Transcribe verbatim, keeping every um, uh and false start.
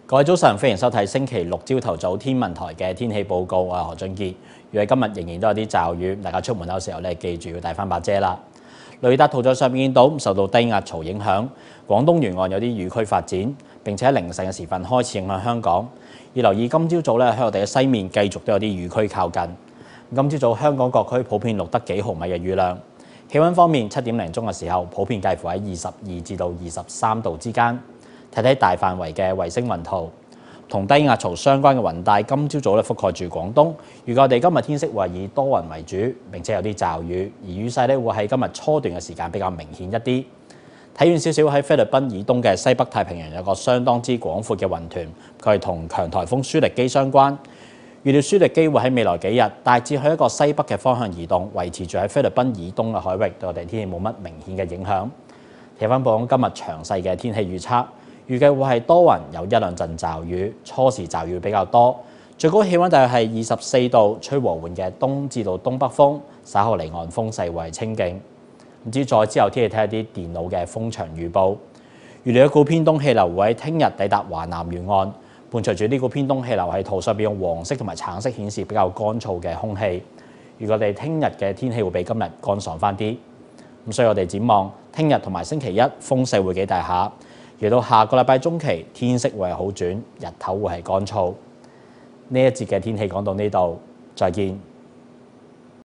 各位早晨，歡迎收睇星期六朝頭早天文台嘅天氣報告。我係何俊傑。預計今日仍然都有啲驟雨，大家出門口嘅時候咧，記住要帶翻把遮啦。雷達圖像上面見到受到低壓槽影響，廣東沿岸有啲雨區發展，並且喺凌晨嘅時分開始影響香港。要留意今朝早咧喺我哋嘅西面繼續都有啲雨區靠近。今朝早香港各區普遍錄得幾毫米嘅雨量。氣温方面，七點零鐘嘅時候普遍介乎喺二十二至到二十三度之間。睇睇大範圍嘅衛星雲圖，同低壓槽相關嘅雲帶今朝早咧覆蓋住廣東。預計我哋今日天色會以多雲為主，並且有啲驟雨，而雨勢咧會喺今日初段嘅時間比較明顯一啲。睇遠少少喺菲律賓以東嘅西北太平洋有個相當之廣闊嘅雲團，佢係同強颱風舒力基相關。預料舒力基會喺未來幾日大致去一個西北嘅方向移動，維持住喺菲律賓以東嘅海域，對我哋天氣冇乜明顯嘅影響。睇翻報今日詳細嘅天氣預測。預計會係多雲，有一兩陣驟雨，初時驟雨比較多，最高氣温大約係二十四度，吹和緩嘅東至到東北風，稍後離岸風勢會係清勁。唔知再之後天氣睇下啲電腦嘅風場預報，預料一股偏東氣流會喺聽日抵達華南沿岸，伴隨住呢股偏東氣流喺圖上邊用黃色同埋橙色顯示比較乾燥嘅空氣。如果我哋聽日嘅天氣會比今日乾爽翻啲，咁所以我哋展望聽日同埋星期一風勢會幾大下。嚟到下個禮拜中期，天色會係好轉，日頭會係乾燥。呢一節嘅天氣講到呢度，再見。